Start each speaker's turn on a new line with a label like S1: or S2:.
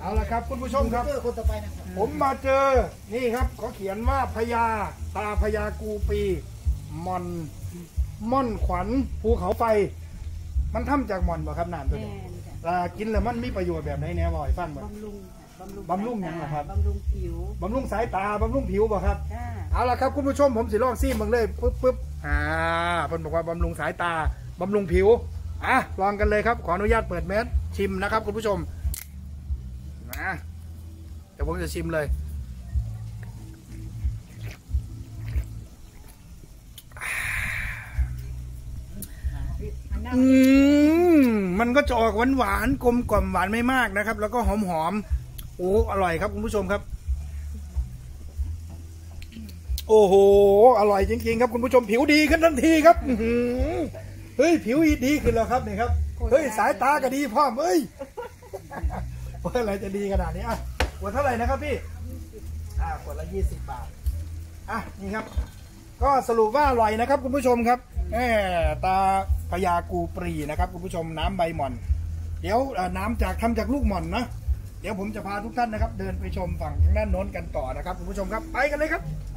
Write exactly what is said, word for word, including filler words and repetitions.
S1: เอาละครับคุณผู้ชมครับคนต่อไปนะครับผมมาเจอนี่ครับเขาเขียนว่าพญาตาพญากูปีมอนม่อนขวัญภูเขาไฟมันทำจากมอนบ่ครับนานตัวนี้กินแล้วมันมีประโยชน์แบบไหนแน่บ่อยฟังบ่บำรุงบำรุงยังไงครับบำรุงผิวบำรุงสายตาบำรุงผิวบ่ครับเอาละครับคุณผู้ชมผมสิลองซีมึงเลยปึ๊บปึ๊บอ่าเพิ่นบอกว่าบำรุงสายตาบำรุงผิวอ่ะลองกันเลยครับขออนุญาตเปิดเม็ดชิมนะครับคุณผู้ชมนะเดี๋ยวผมจะชิมเลยอืมมันก็จะออกหวานหวานกลมกล่อมหวานไม่มากนะครับแล้วก็หอมหอมโอ้อร่อยครับคุณผู้ชมครับโอ้โหอร่อยจริงๆครับคุณผู้ชมผิวดีขึ้นทันทีครับเฮ้ยผิวดีขึ้นแล้วครับนี่ครับเฮ้ยสายตาก็ดีพ่อมเอ้ยเพื่ออะไรจะดีขนาดนี้อ่ะขวดเท่าไหร่นะครับพี่อ่าขวดละยี่สิบบาทอ่ะนี่ครับก็สรุปว่าอร่อยนะครับคุณผู้ชมครับแหมตาพญากูปรีนะครับคุณผู้ชมน้ำใบหม่อนเดี๋ยวน้ำจากทำจากลูกหม่อนนะเดี๋ยวผมจะพาทุกท่านนะครับเดินไปชมฝั่งทางด้านโน้นกันต่อนะครับคุณผู้ชมครับไปกันเลยครับ